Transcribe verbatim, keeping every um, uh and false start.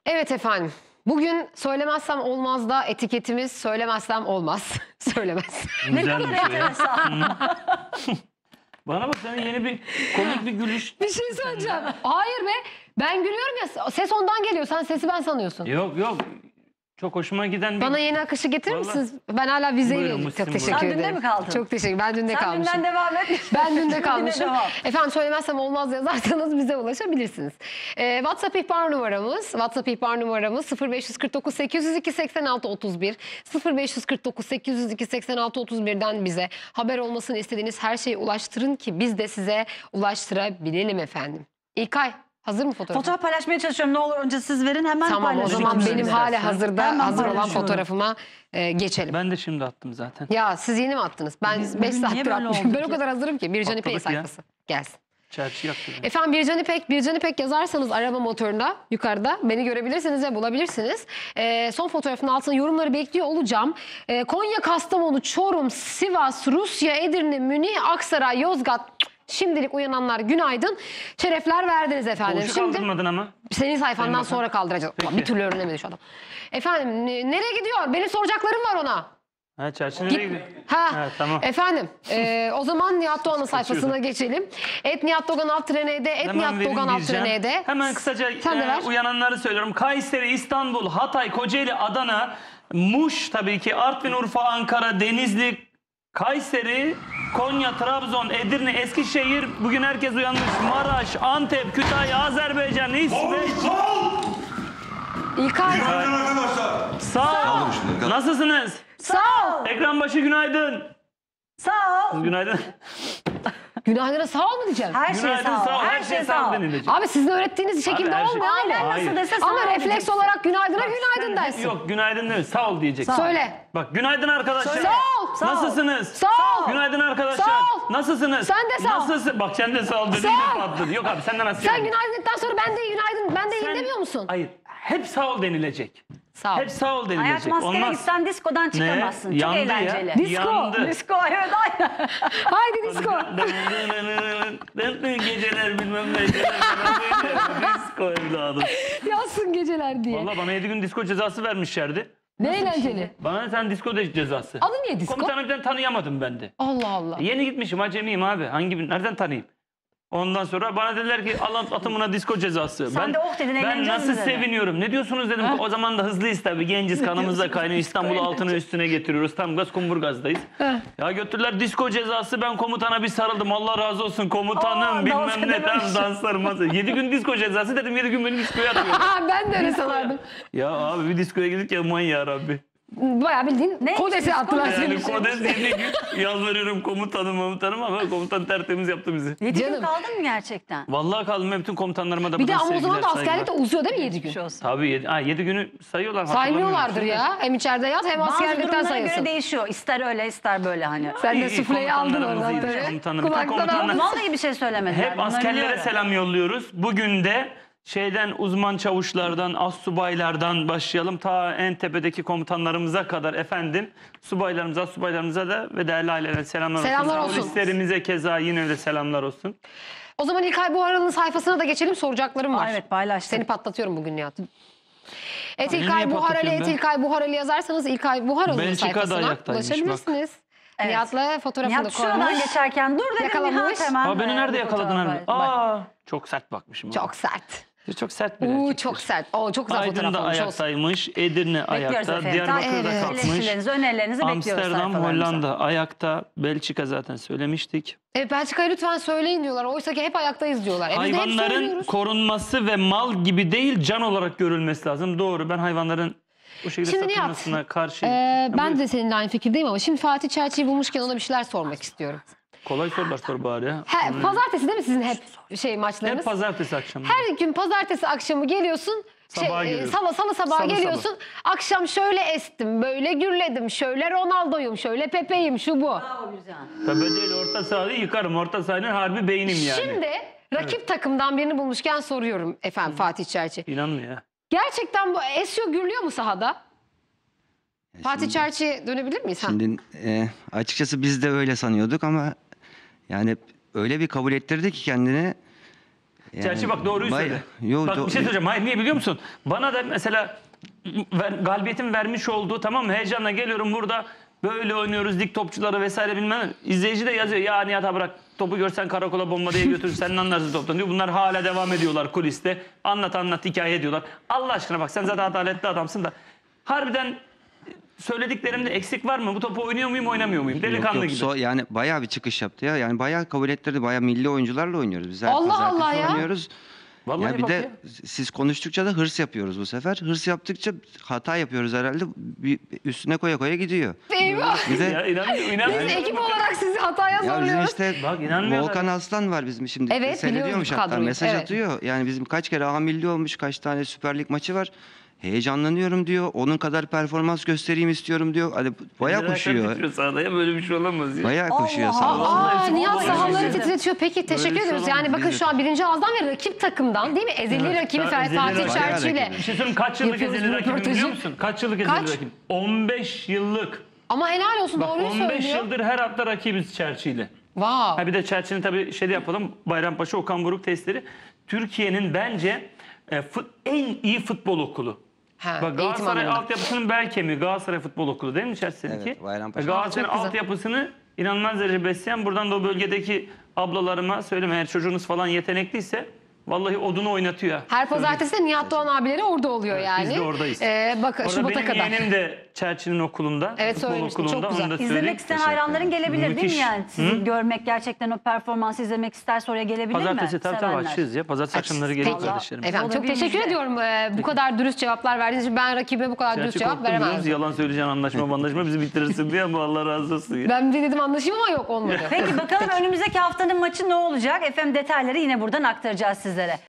Evet efendim. Bugün söylemezsem olmaz da etiketimiz söylemezsem olmaz. Söylemez. Ne Güzel kadar bir şey. enteresan. Bana bak, senin yeni bir komik bir gülüş. Bir şey söyleyeceğim. Hayır be. Ben gülüyorum ya, ses ondan geliyor. Sen sesi ben sanıyorsun. Yok yok. Çok hoşuma giden bir... Bana yeni akışı getirir Vallahi. misiniz? Ben hala vizeyi Buyurun, veriyorum. Çok Müslüm, teşekkür buyurun. ederim. Sen dünde mi kaldın? Çok teşekkür Ben dünde Sen kalmışım. dünden devam et. Ben dünde Düne kalmışım. devam. Efendim söylemezsem olmaz yazarsanız bize ulaşabilirsiniz. Ee, WhatsApp ihbar numaramız, WhatsApp ihbar numaramız sıfır beş kırk dokuz sekiz yüz iki seksen altı otuz bir sıfır beş kırk dokuz sekiz yüz iki seksen altı otuz birden bize haber olmasını istediğiniz her şeyi ulaştırın ki biz de size ulaştırabilelim efendim. İlkay, hazır mı fotoğrafın? Fotoğraf paylaşmaya çalışıyorum. Ne olur önce siz verin, hemen Tamam, o paylaşıyorum. zaman Paylaşın benim istersen. hala hazırda Hemen hazır olan paylaşıyorum. fotoğrafıma e, geçelim. Ben de şimdi attım zaten. Ya siz yeni mi attınız? Ben Biz beş bugün niye saattir böyle atmışım. olduk Ben o ya? kadar hazırım ki. Bircan İpek'in Atladık ya. sayfası. Gelsin. Çerçi yaptı. beni. Efendim Bircan İpek, Bircan İpek yazarsanız arama motorunda yukarıda beni görebilirsiniz ve bulabilirsiniz. Ee, son fotoğrafın altına yorumları bekliyor olacağım. Ee, Konya, Kastamonu, Çorum, Sivas, Rusya, Edirne, Münih, Aksaray, Yozgat. Şimdilik uyananlar günaydın. Şerefler verdiniz efendim. Koğuşu Şimdi kaldırmadın ama. senin sayfandan Senin sonra kaldıracağız. Peki. Bir türlü öğrenemedi şu adam. Efendim ne- nereye gidiyor? Benim soracaklarım var ona. Ha, çerçi Git. nereye gidiyor? Ha, Ha, tamam. efendim e, o zaman Nihat Doğan'ın sayfasına geçelim. Et Nihat Doğan alt treneyde, et Hemen Nihat vereyim Doğan alt diyeceğim. treneyde. Hemen kısaca Sen de e, ver. uyananları söylüyorum. Kayseri, İstanbul, Hatay, Kocaeli, Adana, Muş tabii ki, Artvin, Urfa, Ankara, Denizli, Kayseri, Konya, Trabzon, Edirne, Eskişehir, bugün herkes uyanmış. Maraş, Antep, Kütahya, Azerbaycan, İsveç. İlkay, Günaydın arkadaşlar. Sağ ol. şimdi. Nasılsınız? sağ ol. Ekran başı günaydın. Sağ ol. Günaydın. Günaydın'a sağ ol mu diyeceğim? Her şey Günaydın, sağ ol. Her şey sağ ol denilecek. Abi sizin öğrettiğiniz şekilde her şey- olmuyor Aynen ama. Hayır. nasıl dese sağ Ama ol refleks diyeceksin. olarak günaydın'a Bak, günaydın sen- dersin. Yok, günaydın değil. Sağ ol diyeceksin. Sağ ol. Söyle. Bak, günaydın arkadaşlar. Söyle. Sağ ol. Sağ ol. Nasılsınız? Sağ ol. Günaydın arkadaşlar. Sağ ol. Nasılsınız? Sen de sağ ol. Nasılsın? Bak sen de sağ ol dedin Sağ de ol. patladı. Yok abi, senden nasıl? Sen günaydın dedikten sonra ben de günaydın, ben de iyi Sen- demiyor musun? Hayır. Hep sağ ol denilecek. Sağ ol. Hep sağ ol denilecek. Hayat maskere Olmaz. gitsen diskodan çıkamazsın. Çok Yandı eğlenceli. ya. Disco. Yandı. Disko evet aynen. Haydi disco. Geceler bilmem ne. Disko evladım. Yazsın geceler diye. Valla bana yedi gün disko cezası vermişlerdi. Ne eğlenceli. Bana sen disko de cezası. Adı niye disco? Komutanı birden tanıyamadım ben de. Allah Allah. Yeni gitmişim, acemiyim abi. Hangi bir, nereden tanıyayım? Ondan sonra bana dediler ki al atımına disko cezası. Sen ben, de oh dedin, Ben eğleneceğiz nasıl mi dedin? seviniyorum. Ne diyorsunuz dedim. O zaman da hızlıyız tabii. Genciz, kanımızda kaynıyor. İstanbul'u altına üstüne getiriyoruz. Tam gaz kumburgazdayız. Ya götürdüler disko cezası. Ben komutana bir sarıldım. Allah razı olsun komutanım. Aa, dans bilmem ne. Tam edememiş. danslar masa. Yedi gün disko cezası dedim. Yedi gün beni diskoya atıyor. ben de öyle sanardım. Ya abi bir diskoya gidip ya aman ya Rabbi. Bayağı bildiğin Ne? kodesi Disco attılar ne? seni. Yani kodes yedi gün yalvarıyorum komutanım komutanım ama komutan tertemiz yaptı bizi. Yedi gün Canım. kaldın mı gerçekten? Vallahi kaldım ve bütün komutanlarıma da Bir de buradan ama o zaman da sevgiler, askerlik de saygılar. uzuyor değil mi yedi gün? Geçmiş olsun. Tabii yedi, ha, yedi günü sayıyorlar. Saymıyorlardır hatırlamıyorum. ya. Hem içeride yat hem Bazı askerlikten durumlara sayılsın. göre değişiyor. İster öyle ister böyle hani. Sen de İyi, iyi, sufleyi aldın komutanlarımız oradan iyiymiş, tabii. komutanlar. Bütün Kulaktan komutanlar- aldın. Vallahi bir şey söylemediler. Hep Bunları askerlere biliyorum. selam yolluyoruz. Bugün de şeyden uzman çavuşlardan, astsubaylardan başlayalım. Ta en tepedeki komutanlarımıza kadar efendim. Subaylarımıza, astsubaylarımıza da ve değerli ailelerine selamlar, Selamlar olsun. olsun. Polislerimize keza yine öyle selamlar olsun. O zaman İlkay Buharalı'nın sayfasına da geçelim. Soracaklarım var. Aa, evet paylaştım. Seni patlatıyorum bugün Nihat. Et Ay, İlkay niye Buharalı, patlatıyorsun Et be? İlkay Buharalı yazarsanız İlkay Buharalı'nın Belçika'da sayfasına ayaktaymış, ulaşabilirsiniz. Evet. Nihat'la fotoğrafını Nihat şuradan koymuş. geçerken dur dedim Yakalamış. Nihat hemen. Aa, beni e, nerede bu yakaladın fotoğrafa- abi? Bak. Aa, çok sert bakmışım. abi. Çok sert. Çok sert bir Uuu erkektir. çok sert. Oo, çok güzel fotoğraf Aydın'da olmuş olsun. ayaktaymış, Edirne Bekliyoruz ayakta, efendim. Diyarbakır'da Evet. kalkmış. Eleştirilerinizi, önerilerinizi bekliyoruz Amsterdam, sayfalarımıza. Hollanda ayakta, Belçika zaten söylemiştik. Evet Belçika'ya lütfen söyleyin diyorlar. Oysa ki hep ayaktayız diyorlar. E, biz de hep Hayvanların söylüyoruz. korunması ve mal gibi değil can olarak görülmesi lazım. Doğru, ben hayvanların bu şekilde Şimdi Nihat, satılmasına karşıyım. Ee, Ya ben buyur. de seninle aynı fikirdeyim ama şimdi Fatih Çerçi'yi bulmuşken ona bir şeyler sormak istiyorum. Kolay sorular sor bari ya. He, pazartesi değil mi sizin hep şey maçlarınız? Hep pazartesi akşamı. Her gün pazartesi akşamı geliyorsun. Sabaha şey, e, geliyorum. salı salı sabah Salı geliyorsun. Akşam şöyle estim, böyle gürledim, şöyle Ronaldo'yum, şöyle Pepe'yim, şu bu. Bravo güzel. Tabii değil, orta sahayı yıkarım. Orta sahanın harbi beynim yani. Şimdi rakip takımdan birini bulmuşken soruyorum efendim Fatih Çerçi. İnanmıyor ya. Gerçekten bu esiyor gürlüyor mu sahada? Fatih Çerçi'ye dönebilir miyiz? Ha? Şimdi e, açıkçası biz de öyle sanıyorduk ama yani öyle bir kabul ettirdi ki kendini Çerçi bak doğruyu Bay- söyle. Yo, bak do- bir şey söyleyeceğim. Hayır niye biliyor musun? Bana da mesela ver, galibiyetin vermiş olduğu tamam mı? Heyecanla geliyorum burada. Böyle oynuyoruz dik topçuları vesaire bilmem ne. İzleyici de yazıyor ya Nihat'a bırak topu görsen karakola bomba diye götür sen anlarsın toptan diyor. Bunlar hala devam ediyorlar kuliste. Anlat anlat hikaye ediyorlar. Allah aşkına bak sen zaten adaletli adamsın da. Harbiden söylediklerimde eksik var mı? Bu topu oynuyor muyum oynamıyor muyum? Delikanlı Yok, yok, gibi. so- yani bayağı bir çıkış yaptı ya. Yani bayağı kabul ettirdi. Bayağı milli oyuncularla oynuyoruz. Biz her Allah pazartesi Allah ya. oynuyoruz. Vallahi Ya bir bak de ya. siz konuştukça da hırs yapıyoruz bu sefer. Hırs yaptıkça hata yapıyoruz herhalde. Bir üstüne koya koya gidiyor. Eyvah. Bir de Ya inanmıyorum. Biz inanmıyorum. ekip olarak sizi hataya ya bizim zorluyoruz. işte Bak, inanmıyorlar. Volkan Aslan var bizim şimdi. Evet, Seyrediyormuş biliyoruz hatta kadroyu, mesaj evet. atıyor. Yani bizim kaç kere A milli olmuş, kaç tane Süper Lig maçı var. Heyecanlanıyorum diyor. Onun kadar performans göstereyim istiyorum diyor. Hadi bayağı Merak koşuyor. titriyor sahada ya böyle bir şey olamaz ya. Bayağı Allah koşuyor Allah. sağ olsun. Aa, Vallahi Nihat vallahi sahaları öyle. titretiyor. Peki teşekkür Böyle bir şey ediyoruz. Yani olamaz. bakın şu an birinci ağızdan ve rakip takımdan değil mi? Ezeli Evet. rakibi Ya, Fer- ezeli Fatih rakip. Çerçi ile. Bayağı Bir şey söyleyeyim kaç yıllık Yapıyoruz ezeli rakibim röportajı. biliyor musun? Kaç yıllık ezeli Kaç? rakibim? on beş yıllık. Ama helal olsun Bak doğruyu on beş söylüyor. yıldır her hafta rakibiz Çerçi'yle. Wow. Ha bir de Çerçi'nin tabii şey de yapalım. Bayrampaşa Okan Buruk testleri. Türkiye'nin bence e, fut, en iyi futbol okulu. Ha, Bak eğitim Galatasaray anlamında. altyapısının bel kemiği Galatasaray Futbol Okulu değil mi Çerçi'ninki? Evet, Bayrampaşa. Galatasaray'ın Çok güzel. altyapısını inanılmaz derece besleyen buradan da o bölgedeki ablalarıma söyleme eğer çocuğunuz falan yetenekliyse vallahi odunu oynatıyor. Her pazartesi de Nihat Doğan abileri orada oluyor yani. biz de oradayız. Ee, bak Orada Şubat'a benim kadar. yeğenim de Çerçi'nin okulunda. Evet, futbol söylemiştin, çok okulunda, güzel. onu da söyleyeyim. İzlemek isteyen Teşekkür hayranların ederim. gelebilir değil mi Müthiş. yani? Sizi görmek gerçekten o performansı izlemek isterse oraya gelebilir mi? Pazartesi tabii tabii Sevenler. açığız ya. Pazartesi akşamları geliyor Peki. kardeşlerim. Efendim O da çok bir teşekkür müjde. ediyorum. Ee, bu kadar dürüst cevaplar verdiğiniz için. Ben rakibe bu kadar dürüst Çerçi cevap korktum biliyor musun? veremezdim. Yalan söyleyeceğin anlaşma anlaşma bizi bitirirsin diye ama Allah razı olsun ya. Ben bir dedim anlaşayım ama yok olmadı. Peki bakalım önümüzdeki haftanın maçı ne olacak? Efendim detayları yine buradan aktaracağız sizlere.